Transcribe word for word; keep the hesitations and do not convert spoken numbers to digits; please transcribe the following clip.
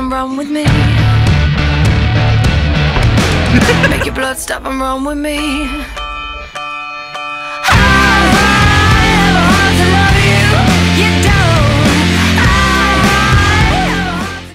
and run with me. Make your blood stop and run with me.